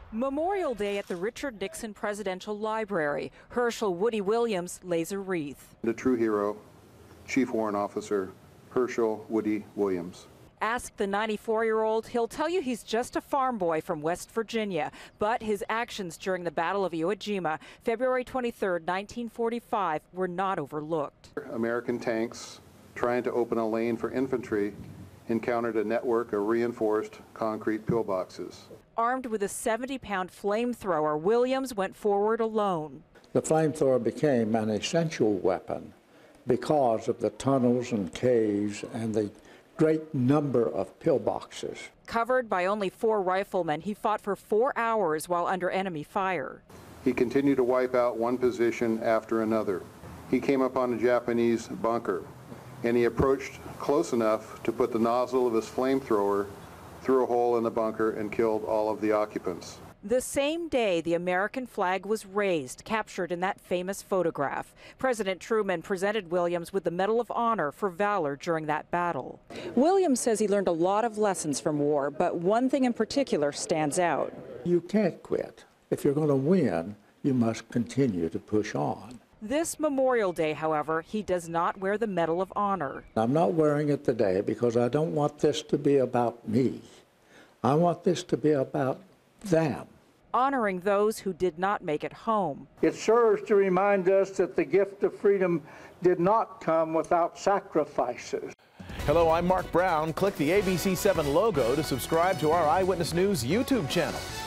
Memorial Day at the Richard Nixon Presidential Library. Hershel Williams lays a wreath. The true hero, Chief Warrant Officer Hershel Williams. Ask the 94-year-old, he'll tell you he's just a farm boy from West Virginia. But his actions during the Battle of Iwo Jima, February 23, 1945, were not overlooked. American tanks trying to open a lane for infantry encountered a network of reinforced concrete pillboxes. Armed with a 70-pound flamethrower, Williams went forward alone. The flamethrower became an essential weapon because of the tunnels and caves and the great number of pillboxes. Covered by only 4 riflemen, he fought for 4 hours while under enemy fire. He continued to wipe out one position after another. He came upon a Japanese bunker, and he approached close enough to put the nozzle of his flamethrower through a hole in the bunker and killed all of the occupants. The same day, the American flag was raised, captured in that famous photograph. President Truman presented Williams with the Medal of Honor for valor during that battle. Williams says he learned a lot of lessons from war, but one thing in particular stands out. You can't quit. If you're going to win, you must continue to push on. This Memorial Day, however, he does not wear the Medal of Honor. I'm not wearing it today because I don't want this to be about me. I want this to be about them. Honoring those who did not make it home. It serves to remind us that the gift of freedom did not come without sacrifices. Hello, I'm Mark Brown. Click the ABC7 logo to subscribe to our Eyewitness News YouTube channel.